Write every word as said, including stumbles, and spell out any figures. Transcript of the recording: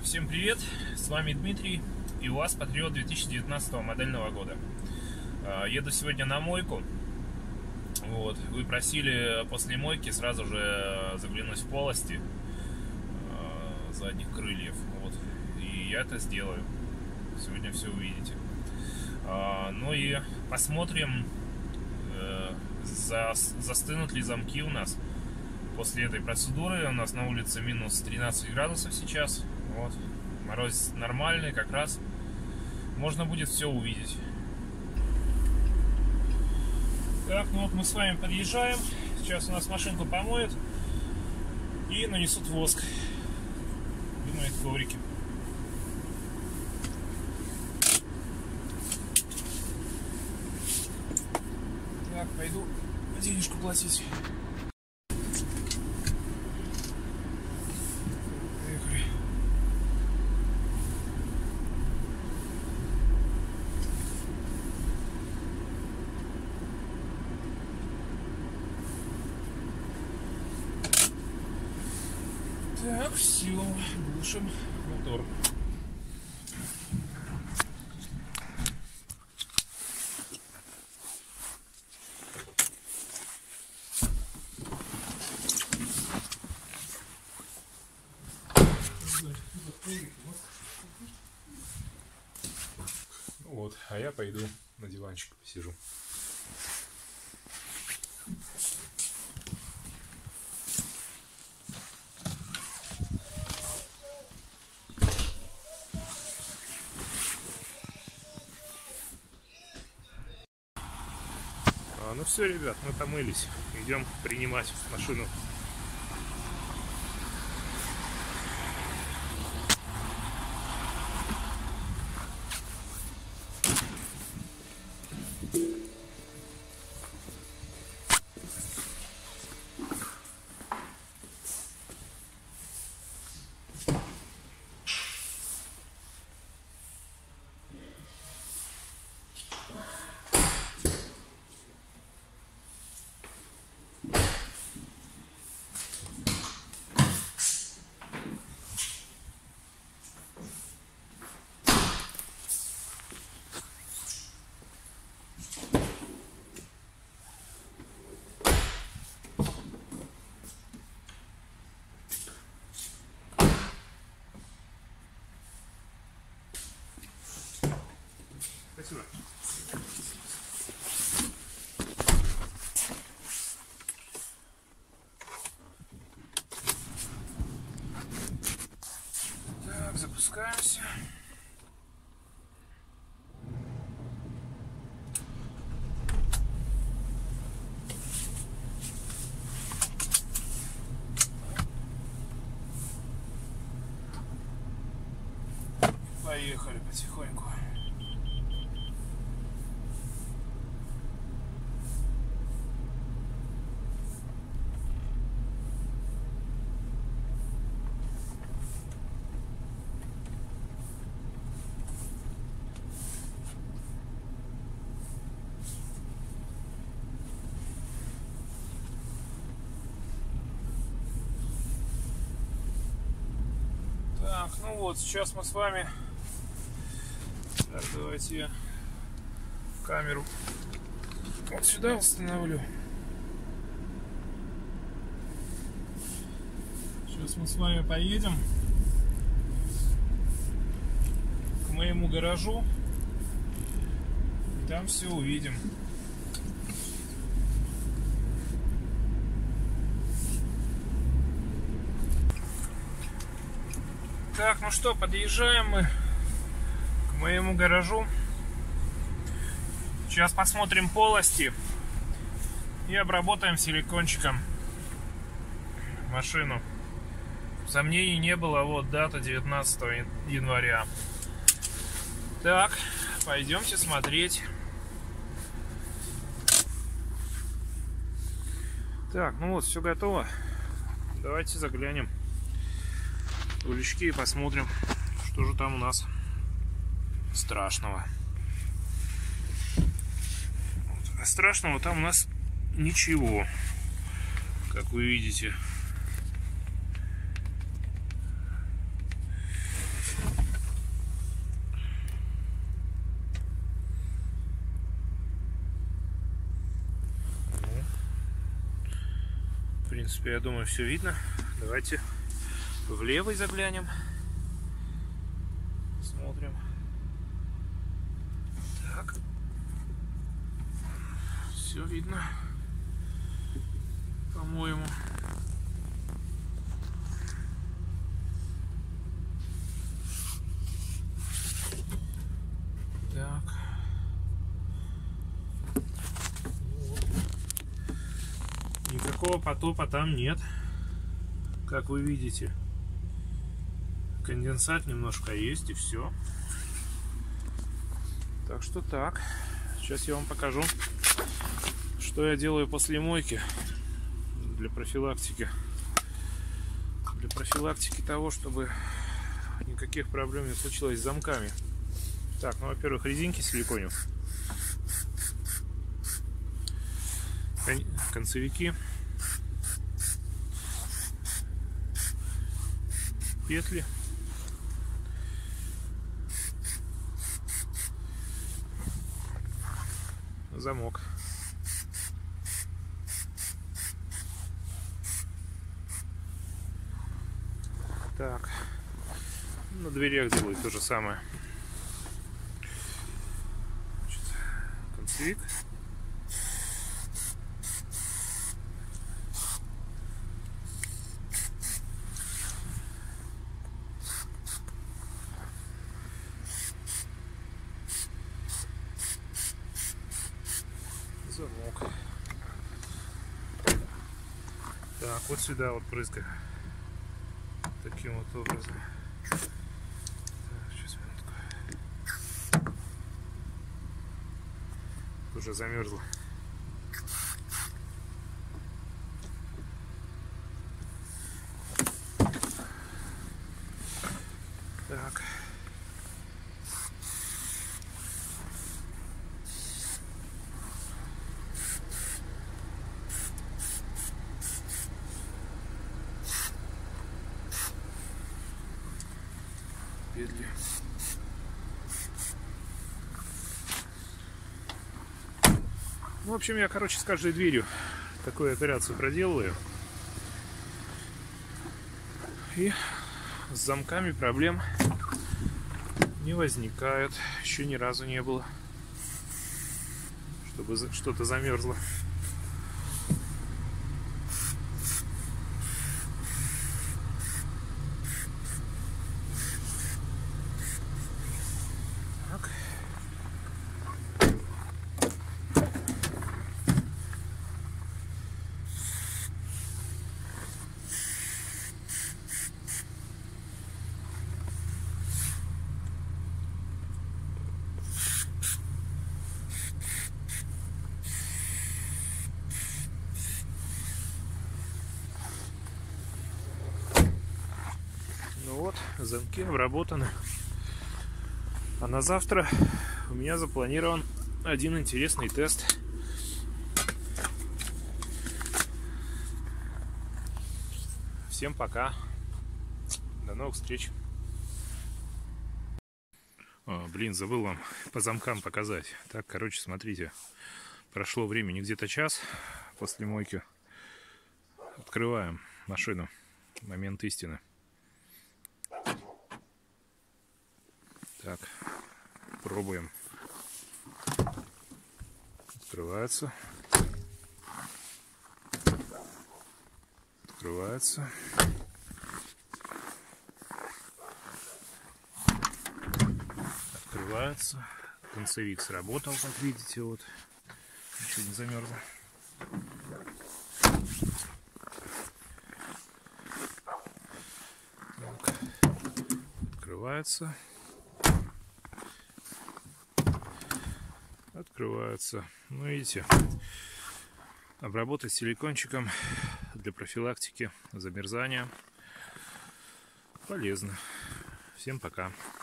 Всем привет, с вами Дмитрий и УАЗ Патриот две тысячи девятнадцатого модельного года. Еду сегодня на мойку. Вот. Вы просили после мойки сразу же заглянуть в полости задних крыльев. Вот. И я это сделаю. Сегодня все увидите. Ну и посмотрим, за, застынут ли замки у нас после этой процедуры. У нас на улице минус тринадцать градусов сейчас. Вот. Мороз нормальный, как раз можно будет все увидеть. Так, ну вот мы с вами подъезжаем. Сейчас у нас машинку помоют и нанесут воск. Вымоют коврики. Так, пойду денежку платить. Так, все, глушим мотор. Вот, а я пойду на диванчик посижу. Ну все, ребят, мы помылись. Идем принимать машину. Спасибо. Так, запускаемся. Поехали потихоньку. Так, ну вот, сейчас мы с вами... Так, давайте я камеру вот сюда установлю. Сейчас мы с вами поедем к моему гаражу. И там все увидим. Так, ну что, подъезжаем мы к моему гаражу. Сейчас посмотрим полости и обработаем силикончиком машину. Сомнений не было, вот дата девятнадцатого января. Так, пойдемте смотреть. Так, ну вот, все готово. Давайте заглянем в рулички и посмотрим, что же там у нас страшного. Вот. Страшного там у нас ничего, как вы видите. принципе, я думаю, все видно. Давайте в левый заглянем. Смотрим. Так. Все видно. По-моему. Так. Вот. Никакого потопа там нет. Как вы видите. Конденсат немножко есть, и все. Так что так. Сейчас я вам покажу, что я делаю после мойки для профилактики. Для профилактики того, чтобы никаких проблем не случилось с замками. Так, ну, во-первых, резинки силиконов, кон концевики, петли, замок. Так, на дверях делаю то же самое. Значит, концевик. Замок. Так, вот сюда вот прыска. Таким вот образом. Так, сейчас минутку. Уже замерзла. Так. Петли. Ну, в общем, я, короче, с каждой дверью такую операцию проделываю. И с замками проблем не возникает. Еще ни разу не было, чтобы что-то замерзло. Ну вот, замки обработаны. А на завтра у меня запланирован один интересный тест. Всем пока. До новых встреч. О, блин, забыл вам по замкам показать. Так, короче, смотрите. Прошло времени где-то час после мойки. Открываем машину. Момент истины. Так, пробуем. Открывается. Открывается. Открывается. Концевик сработал, как видите, вот. Ничего не замерзло. Так. Открывается. Открывается. Ну, видите, обработать силикончиком для профилактики замерзания полезно. Всем пока.